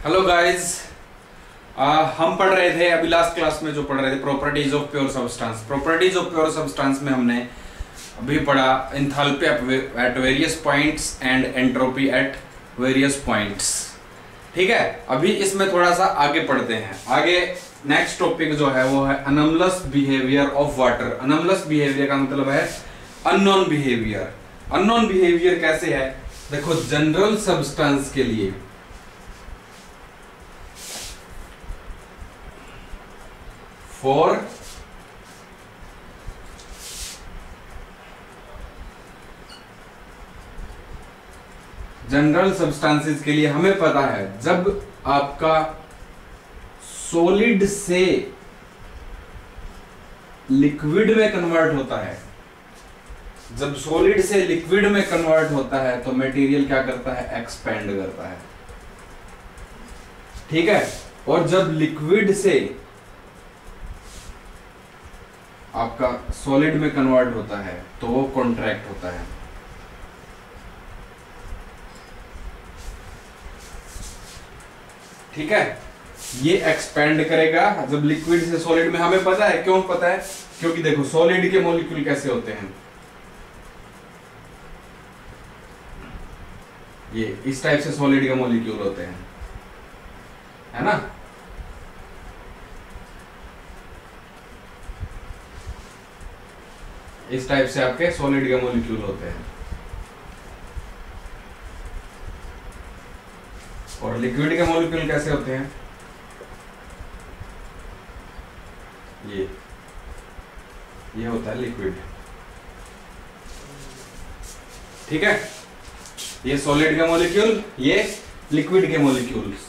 Hello guys, हम पढ़ रहे थे अभी लास्ट क्लास में जो पढ़ रहे थे properties of pure substance. Properties of pure substance में हमने अभी पढ़ा enthalpy at various points and entropy at various points. ठीक है, अभी इसमें थोड़ा सा आगे पढ़ते हैं। आगे नेक्स्ट टॉपिक जो है वो है anomalous behaviour of water. Anomalous behaviour का मतलब है अननोन बिहेवियर। अननोन बिहेवियर कैसे है? देखो, जनरल सब्सटेंस के लिए फॉर जनरल सब्सटेंसेस के लिए हमें पता है जब आपका सॉलिड से लिक्विड में कन्वर्ट होता है, जब सॉलिड से लिक्विड में कन्वर्ट होता है तो मटेरियल क्या करता है? एक्सपेंड करता है। ठीक है, और जब लिक्विड से आपका सॉलिड में कन्वर्ट होता है तो वो कॉन्ट्रैक्ट होता है। ठीक है, ये एक्सपेंड करेगा जब लिक्विड से सॉलिड में। हमें पता है, क्यों पता है? क्योंकि देखो सॉलिड के मॉलिक्यूल कैसे होते हैं, ये इस टाइप से सॉलिड के मॉलिक्यूल होते हैं, है ना। इस टाइप से आपके सॉलिड के मॉलिक्यूल होते हैं। और लिक्विड के मॉलिक्यूल कैसे होते हैं? ये होता है लिक्विड। ठीक है, ये सॉलिड के मॉलिक्यूल, ये लिक्विड के मॉलिक्यूल्स।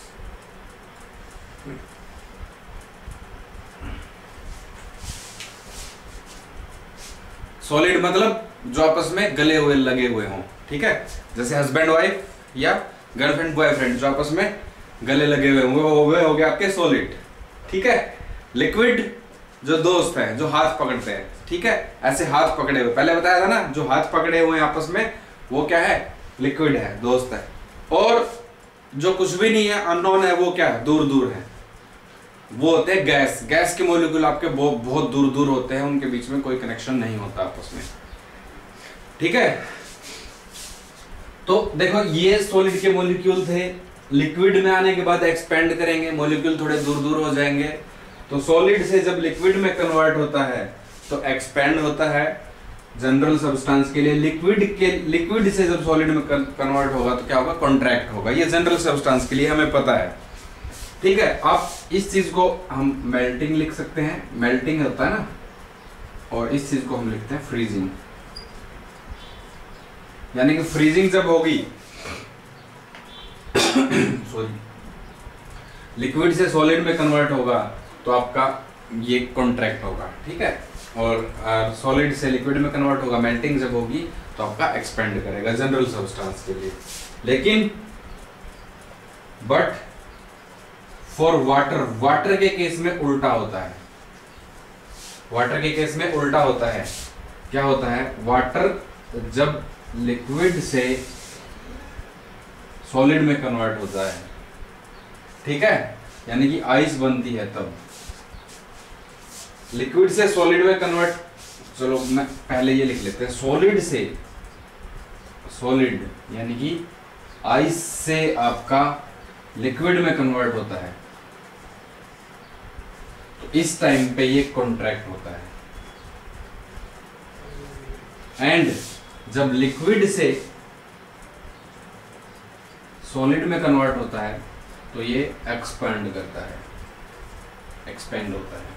सॉलिड मतलब जो आपस में गले हुए लगे हुए हों। ठीक है, जैसे हस्बैंड वाइफ या गर्लफ्रेंड बॉयफ्रेंड जो आपस में गले लगे हुए होंगे वो हो गए आपके सॉलिड। ठीक है, लिक्विड जो दोस्त है, जो हाथ पकड़ते हैं। ठीक है, ऐसे हाथ पकड़े हुए, पहले बताया था ना, जो हाथ पकड़े हुए हैं आपस में वो क्या है? लिक्विड है, दोस्त है। और जो कुछ भी नहीं है, अननोन है, वो क्या है? दूर दूर है, वो होते हैं गैस। गैस के मॉलिक्यूल आपके बहुत दूर दूर होते हैं, उनके बीच में कोई कनेक्शन नहीं होता आपस में। ठीक है, तो देखो ये सॉलिड के मॉलिक्यूल थे, लिक्विड में आने के बाद एक्सपेंड करेंगे, मॉलिक्यूल थोड़े दूर दूर हो जाएंगे। तो सॉलिड से जब लिक्विड में कन्वर्ट होता है तो एक्सपेंड होता है जनरल सब्सटेंस के लिए। लिक्विड से जब सॉलिड में कन्वर्ट होगा तो क्या होगा? कॉन्ट्रैक्ट होगा। ये जनरल सब्सटेंस के लिए हमें पता है। ठीक है, आप इस चीज को हम मेल्टिंग लिख सकते हैं, मेल्टिंग होता है ना, और इस चीज को हम लिखते हैं फ्रीजिंग। यानी कि फ्रीजिंग जब होगी सॉरी, लिक्विड से सॉलिड में कन्वर्ट होगा तो आपका ये कॉन्ट्रैक्ट होगा। ठीक है, और सॉलिड से लिक्विड में कन्वर्ट होगा, मेल्टिंग जब होगी तो आपका एक्सपेंड करेगा जनरल सब्सटेंस के लिए। लेकिन बट फॉर वाटर के केस में उल्टा होता है। वाटर के केस में उल्टा होता है। क्या होता है? वाटर जब लिक्विड से सॉलिड में कन्वर्ट होता है, ठीक है, यानी कि आइस बनती है, तब लिक्विड से सॉलिड में कन्वर्ट। चलो मैं पहले ये लिख लेते हैं, सॉलिड से सॉलिड यानी कि आइस से आपका लिक्विड में कन्वर्ट होता है तो इस टाइम पे ये कॉन्ट्रैक्ट होता है। एंड जब लिक्विड से सॉलिड में कन्वर्ट होता है तो ये एक्सपेंड करता है, एक्सपेंड होता है।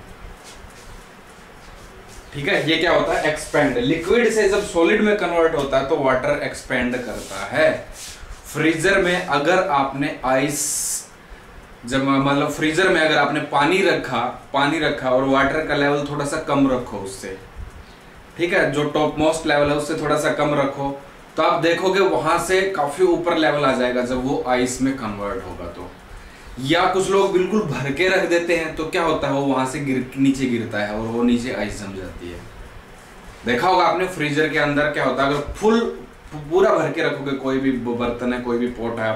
ठीक है, ये क्या होता है? एक्सपेंड। लिक्विड से जब सॉलिड में कन्वर्ट होता है तो वाटर एक्सपेंड करता है। फ्रीजर में अगर आपने आइस, जब मतलब फ्रीजर में अगर आपने पानी रखा और वाटर का लेवल थोड़ा सा कम रखो उससे, ठीक है, जो टॉप मोस्ट लेवल है उससे थोड़ा सा कम रखो, तो आप देखोगे वहां से काफी ऊपर लेवल आ जाएगा जब वो आइस में कन्वर्ट होगा। तो या कुछ लोग बिल्कुल भर के रख देते हैं तो क्या होता है? वो वहां से नीचे गिरता है और वो नीचे आइस जम जाती है। देखा होगा आपने फ्रीजर के अंदर क्या होता है, अगर फुल पूरा भर के रखोगे कोई भी बर्तन है, कोई भी पॉट है आप,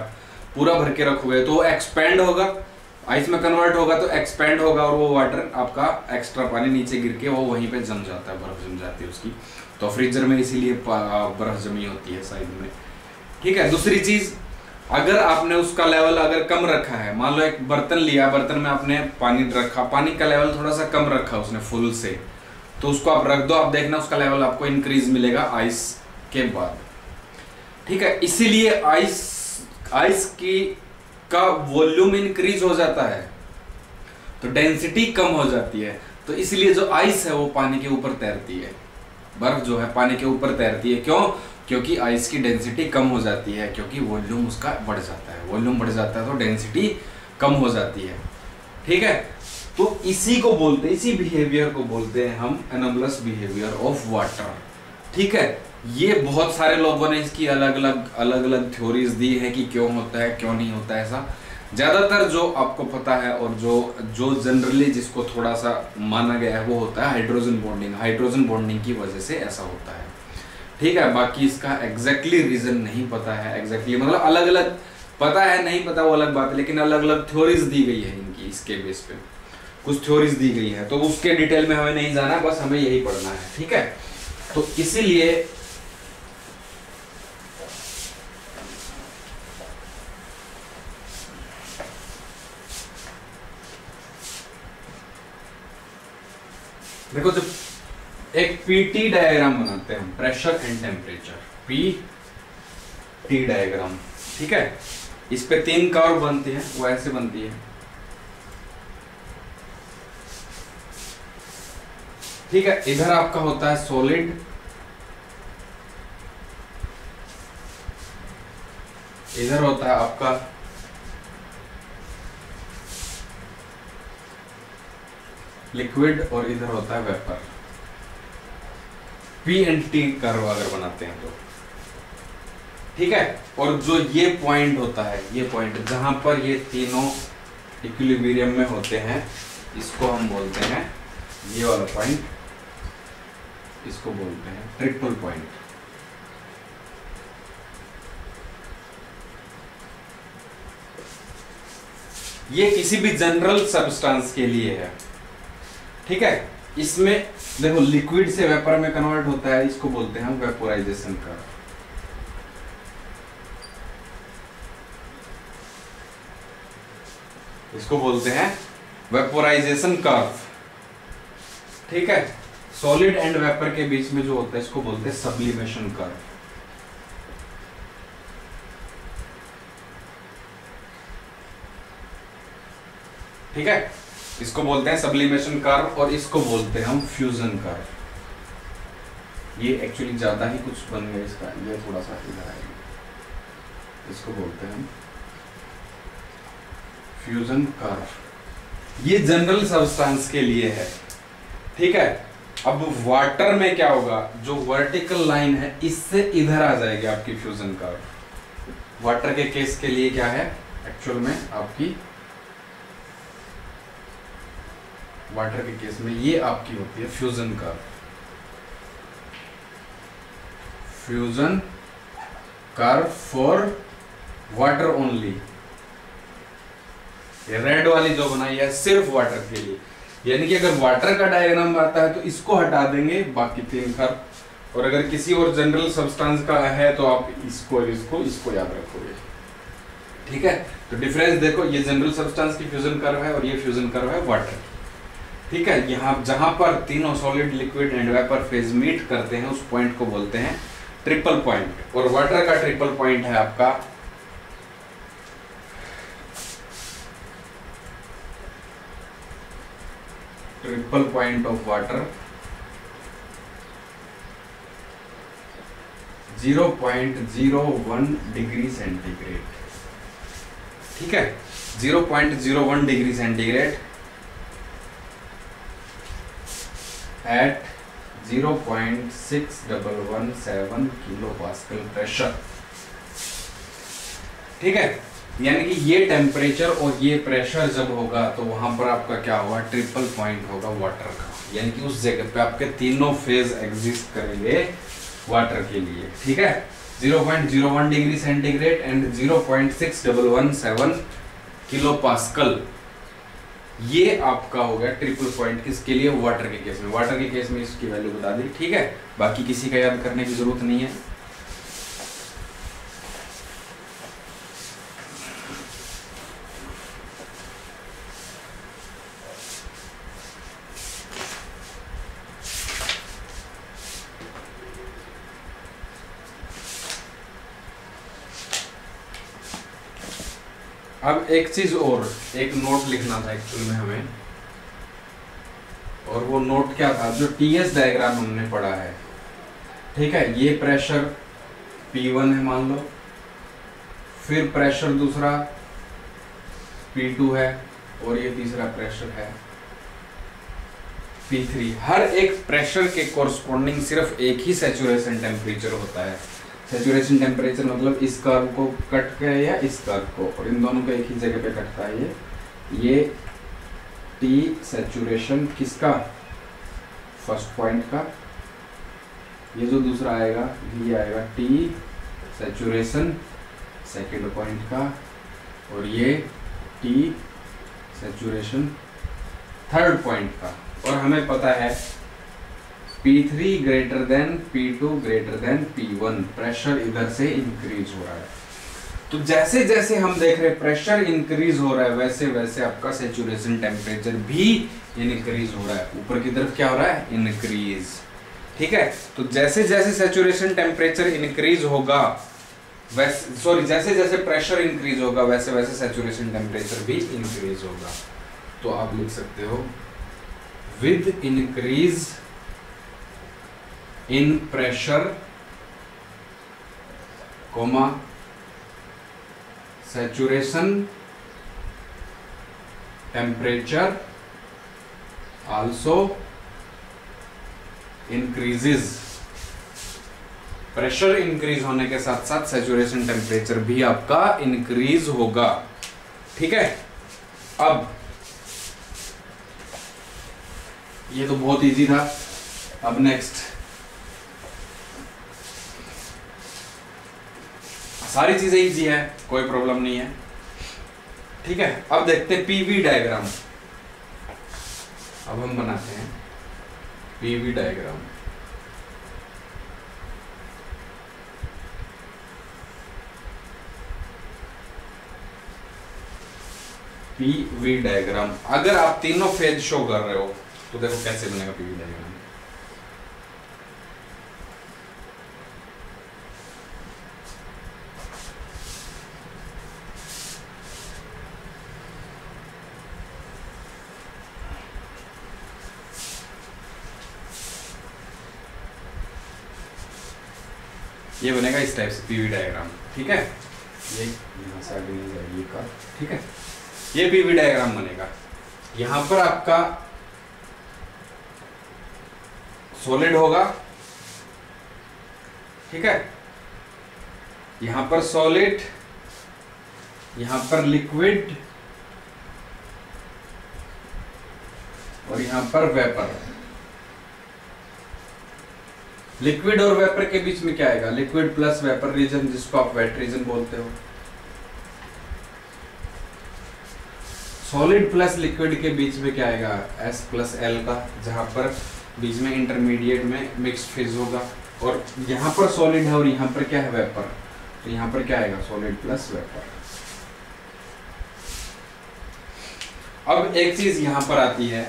पूरा भर के रखोगे तो एक्सपेंड होगा, आइस में कन्वर्ट होगा तो एक्सपेंड होगा, और वो वाटर आपका एक्स्ट्रा पानी नीचे गिर के वो वहीं पे जम जाता है, बर्फ जम जाती है उसकी। तो फ्रीजर में इसीलिए बर्फ जमी होती है साइड में। ठीक है। दूसरी चीज, अगर आपने उसका लेवल अगर कम रखा है, मान लो एक बर्तन लिया, बर्तन में आपने पानी रखा, पानी का लेवल थोड़ा सा कम रखा उसने फुल से, तो उसको आप रख दो, आप देखना उसका लेवल आपको इंक्रीज मिलेगा आइस के बाद। ठीक है। इसीलिए आइस की का वॉल्यूम इंक्रीज हो जाता है तो डेंसिटी कम हो जाती है, तो इसलिए जो आइस है वो पानी के ऊपर तैरती है, बर्फ जो है पानी के ऊपर तैरती है। क्यों? क्योंकि आइस की डेंसिटी कम हो जाती है, क्योंकि वॉल्यूम उसका बढ़ जाता है, वॉल्यूम बढ़ जाता है तो डेंसिटी कम हो जाती है। ठीक है। तो इसी को बोलते हैं, इसी बिहेवियर को बोलते हैं हम एनोमलस बिहेवियर ऑफ वाटर। ठीक है। ये बहुत सारे लोगों ने इसकी अलग अलग थ्योरीज दी है कि क्यों होता है क्यों नहीं होता है ऐसा। ज्यादातर जो आपको पता है और जो जनरली जिसको थोड़ा सा माना गया है वो होता है हाइड्रोजन बॉन्डिंग। हाइड्रोजन बॉन्डिंग की वजह से ऐसा होता है। ठीक है। बाकी इसका एग्जैक्टली रीजन नहीं पता है, एग्जैक्टली मतलब अलग अलग पता है, नहीं पता वो अलग बात है, लेकिन अलग अलग थ्योरीज दी गई है इनकी, इसके बेस पे कुछ थ्योरीज दी गई है, तो उसके डिटेल में हमें नहीं जाना, बस हमें यही पढ़ना है। ठीक है। तो इसीलिए देखो, जब एक पीटी डायग्राम बनाते हैं हम, pressure and temperature, PT diagram. ठीक है। इस पे 3 कर्व बनती है, वो ऐसे बनती है। ठीक है। इधर आपका होता है सॉलिड, इधर होता है आपका लिक्विड, और इधर होता है vapour. P and T curve अगर बनाते हैं तो। ठीक है। और जो ये पॉइंट होता है, ये पॉइंट जहां पर ये तीनों इक्विलिब्रियम में होते हैं, इसको हम बोलते हैं, ये वाला पॉइंट, इसको बोलते हैं ट्रिपल पॉइंट। ये किसी भी जनरल सब्सटेंस के लिए है। ठीक है। इसमें देखो लिक्विड से वेपर में कन्वर्ट होता है, इसको बोलते हैं हम वेपोराइजेशन कर्व। इसको बोलते हैं वेपोराइजेशन कर्व। ठीक है। सॉलिड एंड वेपर के बीच में जो होता है इसको बोलते हैं सब्लिमेशन कर्व। ठीक है। इसको बोलते हैं सब्लिमेशन कर्व, और इसको बोलते हैं हम फ्यूजन कर्व। ये एक्चुअली ज्यादा ही कुछ बन गया इसका, ये थोड़ा सा इधर आएगा, इसको बोलते हैं हम फ्यूजन कर्व। ये जनरल सब्सटेंस के लिए है। ठीक है। अब वाटर में क्या होगा, जो वर्टिकल लाइन है इससे इधर आ जाएगी आपकी फ्यूजन कर्व। वाटर के केस के लिए क्या है एक्चुअल में आपकी, वाटर के केस में ये आपकी होती है fusion curve. Fusion curve for water only. ये रेड वाली जो बनाई है सिर्फ वाटर के लिए, यानी कि अगर वाटर का डायग्राम आता है तो इसको हटा देंगे, बाकी 3 कर्व। और अगर किसी और जनरल सब्सटेंस का है तो आप इसको इसको याद रखोगे। ठीक है। तो डिफरेंस देखो, ये जनरल सब्सटेंस की फ्यूजन कर्व है और ये फ्यूजन कर्व है वाटर की। ठीक है। यहाँ जहां पर तीनों solid, liquid and vapour phase meet करते हैं उस पॉइंट को बोलते हैं ट्रिपल पॉइंट। और वाटर का ट्रिपल पॉइंट है आपका triple point of water 0.01 degree centigrade. ठीक है। 0.01 degree centigrade at 0.6117 kilo pascal pressure. ठीक है। यानी कि ये टेम्परेचर और ये प्रेशर जब होगा तो वहां पर आपका क्या होगा, ट्रिपल पॉइंट होगा वाटर का, यानी कि उस जगह पे आपके तीनों फेज एग्जिस्ट करेंगे वाटर के लिए। ठीक है। 0.01 degree centigrade and 0.6117 kilo pascal. ये आपका हो गया ट्रिपल पॉइंट किसके लिए, वाटर के केस में। वाटर के केस में इसकी वैल्यू बता दी, ठीक है, बाकी किसी का याद करने की जरूरत नहीं है। अब एक चीज और, एक नोट लिखना था एक्चुअली में हमें, और वो नोट क्या था, जो टीएस डायग्राम हमने पढ़ा है, ठीक है, ये प्रेशर P1 है मान लो, फिर प्रेशर दूसरा P2 है, और ये तीसरा प्रेशर है P3। हर एक प्रेशर के कोरस्पॉन्डिंग सिर्फ एक ही सैचुरेशन टेम्परेचर होता है। सैचुरेशन टेम्परेचर मतलब इस कर्व को कट के या इस कर्व को, और इन दोनों को एक ही जगह पे कटता है। ये टी सैचुरेशन किसका, फर्स्ट पॉइंट का, ये जो दूसरा आएगा ये आएगा टी सैचुरेशन सेकंड पॉइंट का, और ये टी सैचुरेशन थर्ड पॉइंट का। और हमें पता है P3 greater than P2 greater than P1, pressure इधर से इंक्रीज हो रहा है। तो जैसे जैसे हम देख रहे हैं प्रेशर इंक्रीज हो रहा है, वैसे वैसे आपका सैचुरेशन टेम्परेचर भी इंक्रीज हो रहा है। ऊपर की तरफ क्या हो रहा है, इंक्रीज, ठीक है। तो जैसे जैसे सैचुरेशन टेम्परेचर इंक्रीज होगा, जैसे जैसे प्रेशर इंक्रीज होगा, वैसे वैसे सैचुरेशन टेम्परेचर भी इंक्रीज होगा। तो आप लिख सकते हो with increase in pressure, comma saturation temperature also increases। Pressure increase होने के साथ साथ सैचुरेशन टेम्परेचर भी आपका इंक्रीज होगा, ठीक है। अब ये तो बहुत इजी था। अब नेक्स्ट, सारी चीजें इजी है, कोई प्रॉब्लम नहीं है, ठीक है। अब देखते हैं पीवी डायग्राम। अब हम बनाते हैं पीवी डायग्राम। पीवी डायग्राम, अगर आप तीनों फेज शो कर रहे हो तो देखो कैसे बनेगा पीवी डायग्राम। ये बनेगा इस टाइप से पीवी डायग्राम, ठीक है। ये यहाँ से आगे नहीं जाएगी का, ठीक है। ये पीवी डायग्राम बनेगा। यहाँ पर आपका सॉलिड होगा, ठीक है, यहाँ पर सॉलिड, यहाँ पर लिक्विड, और यहाँ पर वेपर। लिक्विड और वेपर के बीच में क्या आएगा, लिक्विड प्लस वेपर रीजन, जिसको आप वेट रीजन बोलते हो। सॉलिड प्लस लिक्विड के बीच में क्या आएगा, S प्लस L का, जहां पर बीच में इंटरमीडिएट में मिक्स्ड फेज होगा। और यहाँ पर सॉलिड है और यहाँ पर क्या है, वेपर, तो यहाँ पर क्या आएगा, सॉलिड प्लस वेपर। अब एक चीज यहाँ पर आती है,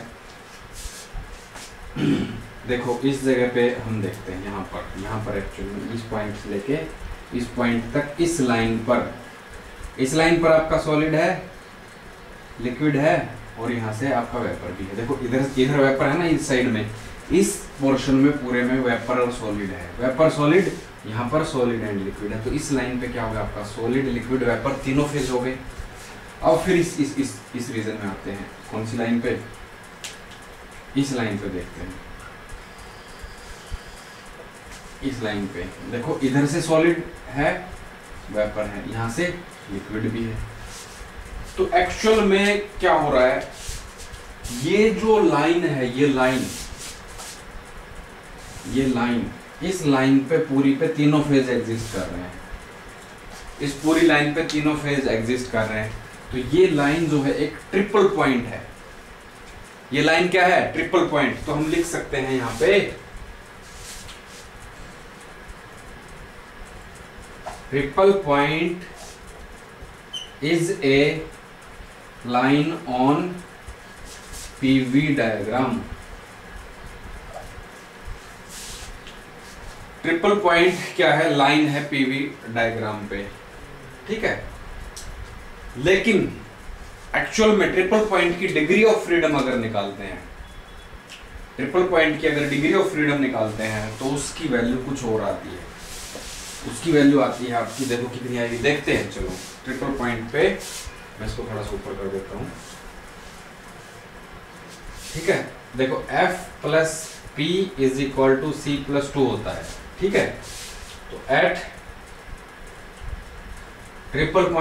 देखो इस जगह पे हम देखते हैं, यहाँ पर एक्चुअली इस पॉइंट से लेके इस पॉइंट तक, इस लाइन पर आपका सॉलिड है, लिक्विड है, और यहाँ से आपका वेपर भी है। देखो इधर वेपर है ना, इस साइड में, इस पोर्शन में पूरे में वेपर और सॉलिड है, वेपर सॉलिड, यहाँ पर सॉलिड एंड लिक्विड है। तो इस लाइन पे क्या होगा, आपका सॉलिड लिक्विड वेपर तीनों फेज हो गए। अब फिर इस रीजन में आते हैं, कौन सी लाइन पे, इस लाइन पे देखते हैं। इस लाइन पे देखो, इधर से सॉलिड है, वेपर है, यहाँ से लिक्विड भी है। तो एक्चुअल में क्या हो रहा है, ये जो लाइन है, ये लाइन इस लाइन पे पूरी पे तीनों फेज एग्जिस्ट कर रहे हैं, इस पूरी लाइन पे तीनों फेज एग्जिस्ट कर रहे हैं, तो ये लाइन जो है एक ट्रिपल पॉइंट है। ये लाइन क्या है? Triple point. तो हम लिख सकते हैं यहां पे triple point is a line on PV diagram. Triple point क्या है? लाइन है पीवी डायग्राम पे, ठीक है। लेकिन एक्चुअल में ट्रिपल पॉइंट की डिग्री ऑफ फ्रीडम अगर निकालते हैं, ट्रिपल पॉइंट की अगर डिग्री ऑफ फ्रीडम निकालते हैं तो उसकी वैल्यू कुछ और आती है। उसकी वैल्यू आती है आपकी, देखो कितनी आएगी, देखते हैं। चलो ट्रिपल पॉइंट पे मैं इसको थोड़ा सा ऊपर कर देता हूं, ठीक है। देखो F plus P is equal to C plus 2 होता है, ठीक है। तो एट ट्रिपल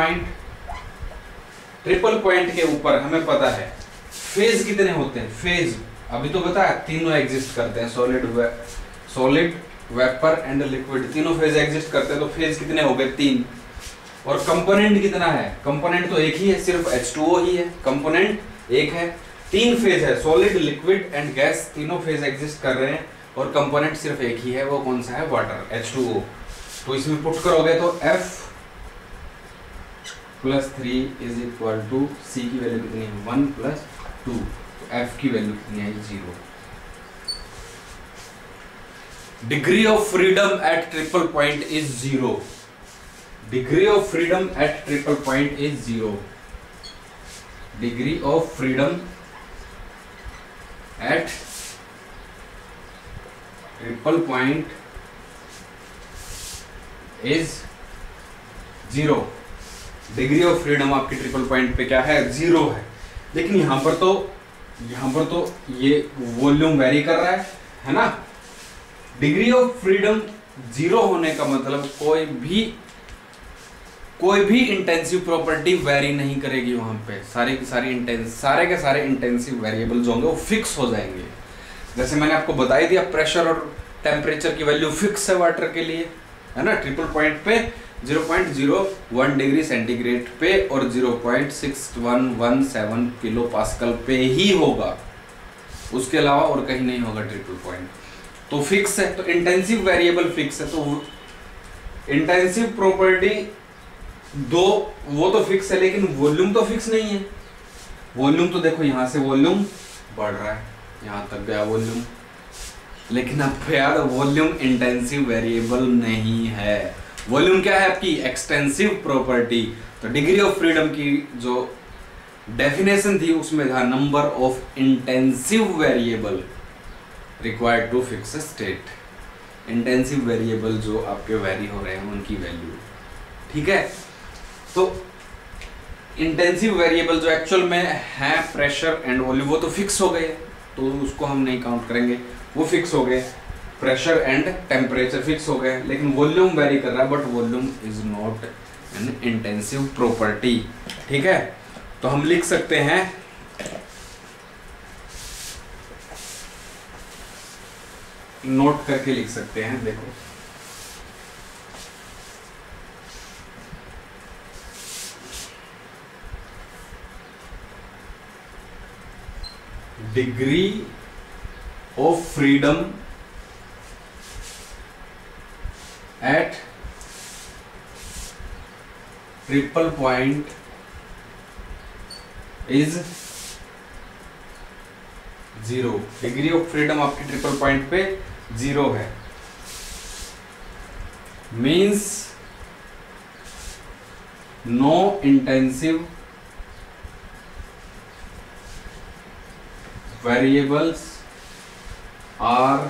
पॉइंट के ऊपर हमें पता है फेज कितने होते हैं। फेज अभी तो बताया तीनों एग्जिस्ट करते हैं, सॉलिड वेपर एंड लिक्विड, तीनों फेज एग्जिस्ट करते हैं। तो फेज कितने हो गए? 3। और कंपोनेंट कितना है? कंपोनेंट तो एक ही है, सिर्फ H2O ही है, कंपोनेंट एक है। 3 फेज है, सॉलिड लिक्विड एंड गैस, तीनों फेज एग्जिस्ट कर रहे हैं और कंपोनेंट सिर्फ एक ही है, वो कौन सा है? Water, H2O। तो इसमें पुट करोगे तो F plus 3 is equal to C की वैल्यू कितनी है? 1 प्लस 2। तो F की वैल्यू कितनी है? 0। Degree of freedom at triple point is 0। Degree of freedom at triple point is 0। Degree of freedom at triple point is 0। Degree of freedom आपकी triple point पे क्या है? 0 है। लेकिन यहां पर तो ये वॉल्यूम वेरी कर रहा है ना। डिग्री ऑफ फ्रीडम 0 होने का मतलब कोई भी इंटेंसिव प्रॉपर्टी वेरी नहीं करेगी वहां पे। सारे के सारे इंटेंसिव वेरिएबल्स होंगे, वो फिक्स हो जाएंगे। जैसे मैंने आपको बताई दिया, प्रेशर और टेम्परेचर की वैल्यू फिक्स है वाटर के लिए, है ना। ट्रिपल पॉइंट पे 0.01 डिग्री सेंटीग्रेड पे और 0.6117 किलो पास्कल पे ही होगा, उसके अलावा और कहीं नहीं होगा ट्रिपल पॉइंट। तो फिक्स है, तो इंटेंसिव वेरिएबल फिक्स है। तो इंटेंसिव प्रॉपर्टी वो तो फिक्स है, लेकिन वॉल्यूम तो फिक्स नहीं है। वॉल्यूम तो देखो यहां से वॉल्यूम बढ़ रहा है, यहां तक गया वॉल्यूम, लेकिन आपको याद है वॉल्यूम इंटेंसिव वेरिएबल नहीं है। वॉल्यूम क्या है? आपकी एक्सटेंसिव प्रॉपर्टी। तो डिग्री ऑफ फ्रीडम की जो डेफिनेशन थी उसमें था number of intensive variable required to fix state. Intensive variable जो आपके वेरी हो रहे हैं उनकी वैल्यू, ठीक है। तो इंटेंसिव वेरिएबल जो एक्चुअल में है प्रेशर एंड वॉल्यूम, वो तो फिक्स हो गए, तो उसको हम नहीं काउंट करेंगे, वो फिक्स हो गए। प्रेशर एंड टेम्परेचर फिक्स हो गए, लेकिन वॉल्यूम वेरी कर रहा है, but volume is not an intensive property, ठीक है। तो हम लिख सकते हैं नोट करके लिख सकते हैं, देखो degree of freedom at triple point is 0। Degree of freedom आपकी ट्रिपल पॉइंट पे 0 है, means no intensive variables are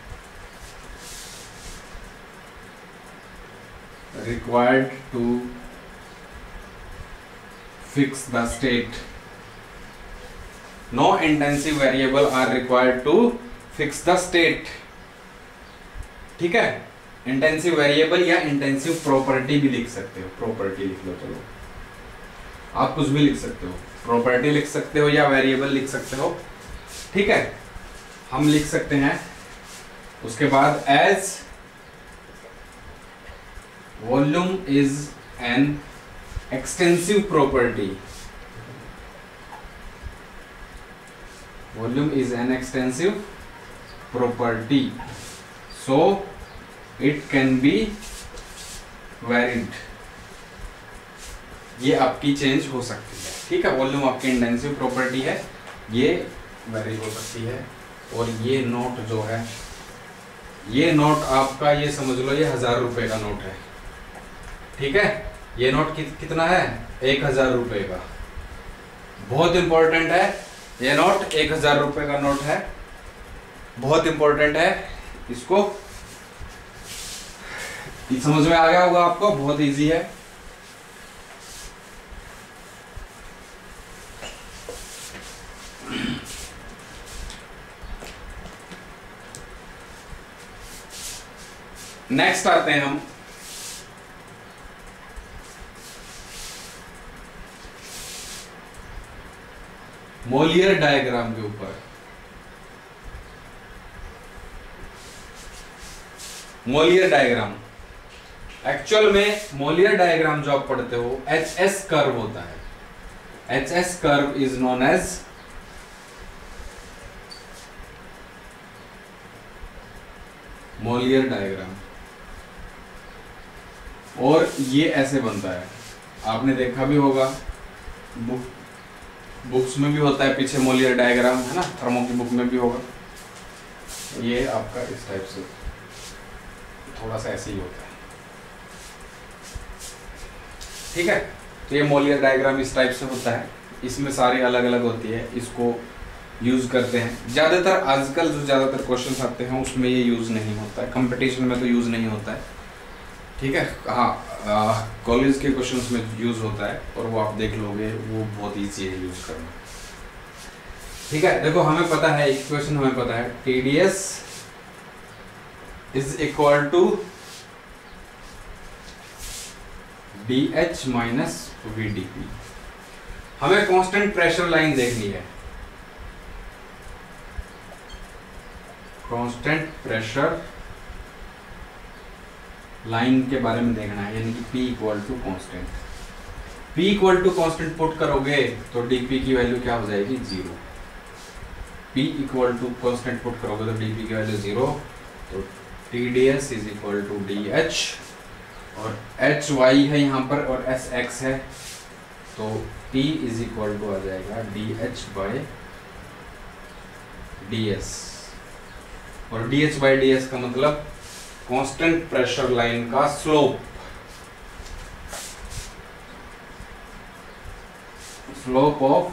required to fix the state. No intensive variable are required to fix the state. ठीक है। Intensive variable या intensive property भी लिख सकते हो, प्रॉपर्टी लिख लो, चलो आप कुछ भी लिख सकते हो, प्रॉपर्टी लिख सकते हो या वेरिएबल लिख सकते हो, ठीक है। हम लिख सकते हैं उसके बाद as volume is an extensive property, volume is an extensive property, so it can be varied. ये आपकी चेंज हो सकती है, ठीक है। वॉल्यूम आपकी इंटेंसिव प्रॉपर्टी है, ये वेरी हो सकती है। और ये नोट जो है, ये नोट आपका, ये समझ लो ये 1000 रुपए का नोट है, ठीक है। ये नोट कितना है? 1000 रुपए का। बहुत इंपॉर्टेंट है ये नोट, 1000 रुपए का नोट है, बहुत इंपॉर्टेंट है। इसको समझ में आ गया होगा आपको, बहुत इजी है। नेक्स्ट आते हैं हम मोलियर डायग्राम के ऊपर। मोलियर डायग्राम, एक्चुअल में मोलियर डायग्राम जो आप पढ़ते हो एचएस कर्व होता है। HS curve is known as Mollier diagram, और ये ऐसे बनता है, आपने देखा भी होगा, बुक्स में भी होता है पीछे मोलियर डायग्राम, है ना, थर्मो की बुक में भी होगा। ये आपका इस टाइप से थोड़ा सा ऐसे ही होता है, ठीक है। तो ये मोलियर डायग्राम इस टाइप से होता है, इसमें सारी अलग अलग होती है, इसको यूज करते हैं ज्यादातर। आजकल जो ज्यादातर क्वेश्चंस आते हैं उसमें ये यूज नहीं होता है, कंपटीशन में तो यूज नहीं होता है, ठीक है। हाँ, कॉलेज के क्वेश्चंस में यूज होता है, और वो आप देख लोगे, वो बहुत ईजी है यूज करना, ठीक है। देखो हमें पता है, एक क्वेश्चन हमें पता है, TDS is equal to DH minus VdP। हमें कांस्टेंट प्रेशर लाइन देखनी है, कांस्टेंट प्रेशर लाइन के बारे में देखना है, यानी कि P equal to constant. P equal to constant put करोगे तो dP की वैल्यू क्या हो जाएगी? 0। P equal to constant put करोगे तो dP की वैल्यू 0, तो TDS is equal to DH, और HY है यहाँ पर और SX है, तो P इज इक्वल टू आ जाएगा DH बाय DS, और DH बाय DS का मतलब कांस्टेंट प्रेशर लाइन का slope, slope of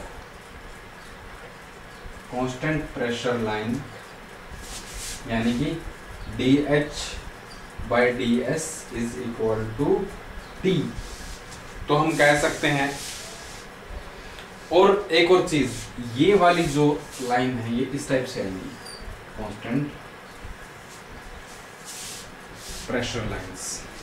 constant pressure line, यानी कि DH by DS is equal to T। तो हम कह सकते हैं, और एक और चीज, ये वाली जो लाइन है ये इस टाइप से आएगी, कांस्टेंट प्रेशर लाइंस,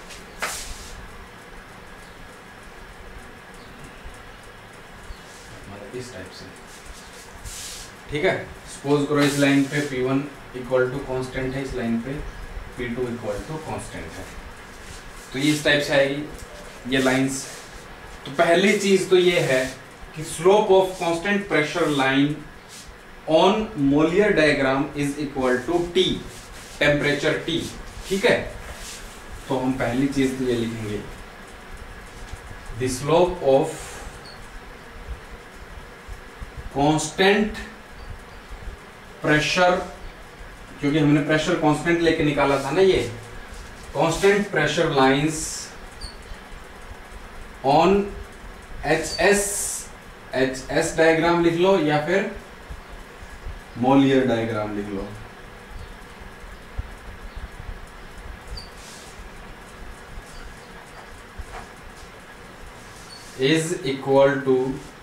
मतलब इस टाइप से, ठीक है। सपोज करो इस लाइन पे P1 इक्वल टू कांस्टेंट है, इस लाइन पे P2 इक्वल टू कांस्टेंट है, तो ये इस टाइप से आएगी ये लाइंस। तो पहली चीज तो ये है कि slope of constant pressure line on Mollier diagram is equal to T, temperature T, ठीक है। तो हम पहली चीज तो ये लिखेंगे, the slope of constant pressure, क्योंकि हमने प्रेशर कांस्टेंट लेके निकाला था ना, ये constant pressure lines on HS diagram लिख लो या फिर मोलियर डायग्राम लिख लो, is equal to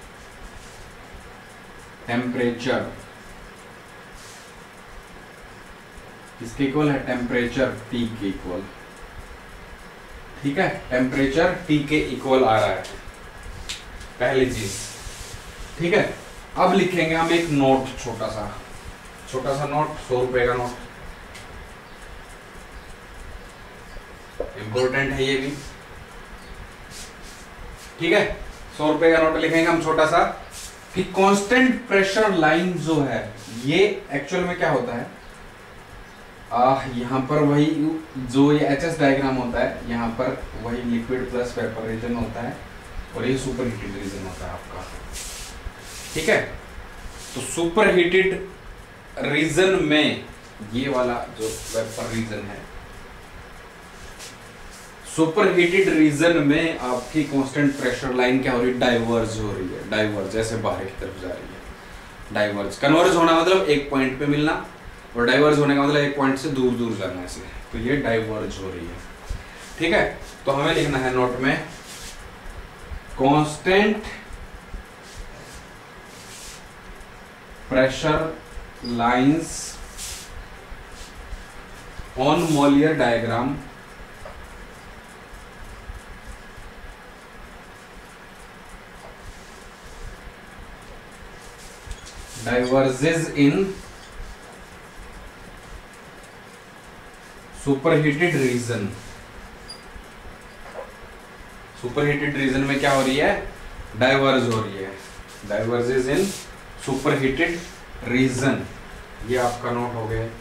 टेम्परेचर, इसके इक्वल है टेम्परेचर T के इक्वल, ठीक है। टेम्परेचर T के इक्वल आ रहा है, पहली चीज, ठीक है। अब लिखेंगे हम एक नोट, छोटा सा नोट, 100 रुपए का नोट, इंपॉर्टेंट है ये भी। ठीक है, 100 रुपए का नोट लिखेंगे हम छोटा सा। फिर कांस्टेंट प्रेशर लाइन जो है, ये एक्चुअल में क्या होता है, यहाँ पर वही जो ये एच एस डायग्राम होता है, यहाँ पर वही लिक्विड प्लस वेपर रीजन होता है और ये सुपर हीटेड रीजन होता है आपका। ठीक है, तो सुपर हीटेड रीजन में ये वाला जो वेपर रीजन है, सुपर हीटेड रीजन में आपकी कांस्टेंट प्रेशर लाइन क्या हो रही है, डाइवर्ज हो रही है। डाइवर्ज जैसे बाहर की तरफ जा रही है। डाइवर्ज, कन्वर्ज होना मतलब एक पॉइंट पे मिलना, और डाइवर्ज होने का मतलब एक पॉइंट से दूर दूर जाना ऐसे, तो ये डाइवर्ज हो रही है। ठीक है, तो हमें लिखना है नोट में constant pressure lines on Mollier diagram diverges in superheated region। Superheated region में क्या हो रही है, डाइवर्ज हो रही है। डाइवर्जेस इन सुपरहीटेड रीजन, ये आपका नोट हो गया।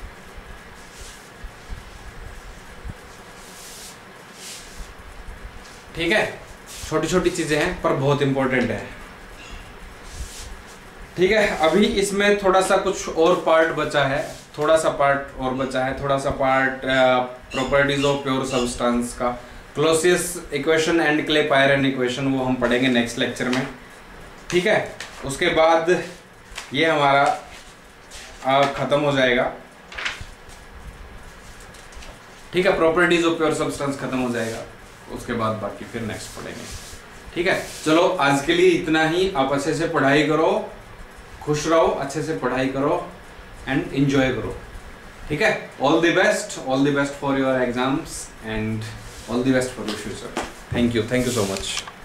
ठीक है, छोटी छोटी चीजें हैं पर बहुत इंपॉर्टेंट है। ठीक है, अभी इसमें थोड़ा सा कुछ और पार्ट बचा है, थोड़ा सा part properties of pure substance का, Clausius equation and Clapeyron equation, वो हम पढ़ेंगे नेक्स्ट लेक्चर में। ठीक है, उसके बाद ये हमारा खत्म हो जाएगा। ठीक है, प्रॉपर्टीज ऑफ प्योर सब्सटेंस खत्म हो जाएगा, उसके बाद बाकी फिर नेक्स्ट पढ़ेंगे। ठीक है, चलो आज के लिए इतना ही। आप अच्छे से पढ़ाई करो, खुश रहो, अच्छे से पढ़ाई करो एंड एंजॉय करो। ठीक है, all the best for your exams and all the best for your future. Thank you so much.